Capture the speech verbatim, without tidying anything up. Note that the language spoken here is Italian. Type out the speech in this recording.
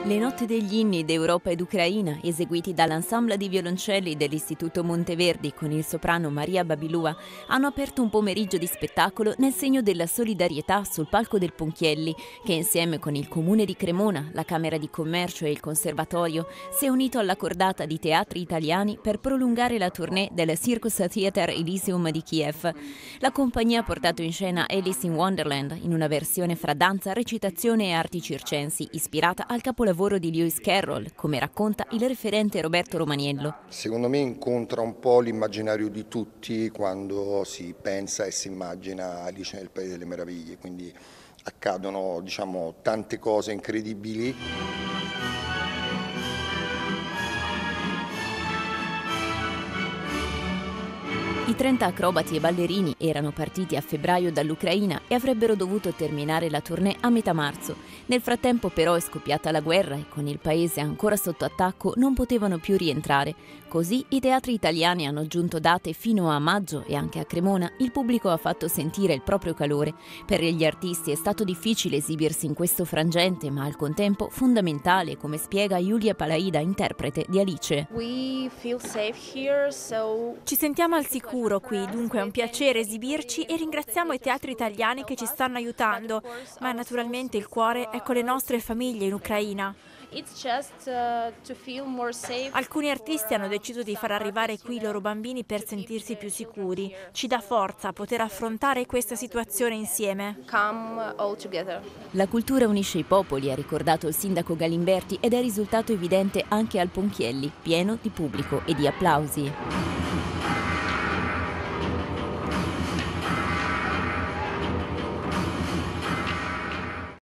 Le notte degli inni d'Europa ed Ucraina, eseguiti dall'ensemble di violoncelli dell'Istituto Monteverdi con il soprano Maria Babilua, hanno aperto un pomeriggio di spettacolo nel segno della solidarietà sul palco del Ponchielli, che insieme con il Comune di Cremona, la Camera di Commercio e il Conservatorio si è unito alla cordata di teatri italiani per prolungare la tournée del Circus Theater Elysium di Kiev. La compagnia ha portato in scena Alice in Wonderland in una versione fra danza, recitazione e arti circensi, ispirata al capolavoro di Lewis Carroll, come racconta il referente Roberto Romaniello. Secondo me incontra un po' l'immaginario di tutti quando si pensa e si immagina Alice nel Paese delle Meraviglie, quindi accadono, diciamo, tante cose incredibili. I trenta acrobati e ballerini erano partiti a febbraio dall'Ucraina e avrebbero dovuto terminare la tournée a metà marzo. Nel frattempo però è scoppiata la guerra e con il paese ancora sotto attacco non potevano più rientrare. Così i teatri italiani hanno aggiunto date fino a maggio e anche a Cremona il pubblico ha fatto sentire il proprio calore. Per gli artisti è stato difficile esibirsi in questo frangente, ma al contempo fondamentale, come spiega Giulia Palaida, interprete di Alice. We feel safe here, so... Ci sentiamo al sicuro qui, dunque è un piacere esibirci e ringraziamo i teatri italiani che ci stanno aiutando, ma naturalmente il cuore è con le nostre famiglie in Ucraina. It's just, uh, to feel more safe. Alcuni artisti hanno deciso di far arrivare qui i loro bambini per sentirsi più sicuri. Ci dà forza poter affrontare questa situazione insieme. Come all together. La cultura unisce i popoli, ha ricordato il sindaco Galimberti, ed è risultato evidente anche al Ponchielli, pieno di pubblico e di applausi.